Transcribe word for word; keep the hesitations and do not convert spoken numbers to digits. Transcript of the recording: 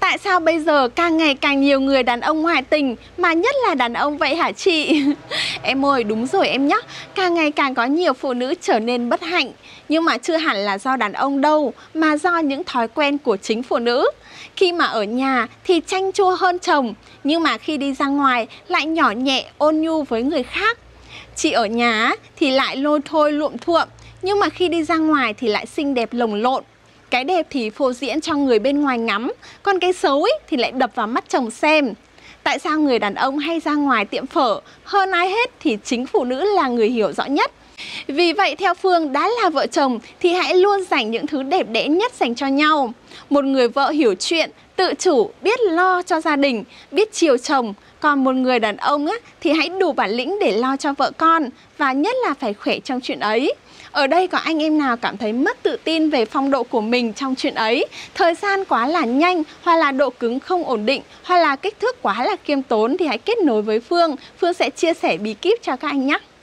Tại sao bây giờ càng ngày càng nhiều người đàn ông ngoại tình, mà nhất là đàn ông vậy hả chị? Em ơi, đúng rồi em nhé. Càng ngày càng có nhiều phụ nữ trở nên bất hạnh. Nhưng mà chưa hẳn là do đàn ông đâu, mà do những thói quen của chính phụ nữ. Khi mà ở nhà thì chanh chua hơn chồng, nhưng mà khi đi ra ngoài lại nhỏ nhẹ ôn nhu với người khác. Chị ở nhà thì lại lôi thôi luộm thuộm, nhưng mà khi đi ra ngoài thì lại xinh đẹp lồng lộn. Cái đẹp thì phô diễn cho người bên ngoài ngắm, còn cái xấu ấy thì lại đập vào mắt chồng xem. Tại sao người đàn ông hay ra ngoài tiệm phở? Hơn ai hết thì chính phụ nữ là người hiểu rõ nhất. Vì vậy theo Phương, đã là vợ chồng thì hãy luôn dành những thứ đẹp đẽ nhất dành cho nhau. Một người vợ hiểu chuyện, tự chủ, biết lo cho gia đình, biết chiều chồng. Còn một người đàn ông á, thì hãy đủ bản lĩnh để lo cho vợ con, và nhất là phải khỏe trong chuyện ấy. Ở đây có anh em nào cảm thấy mất tự tin về phong độ của mình trong chuyện ấy, thời gian quá là nhanh, hoặc là độ cứng không ổn định, hoặc là kích thước quá là khiêm tốn, thì hãy kết nối với Phương. Phương sẽ chia sẻ bí kíp cho các anh nhé.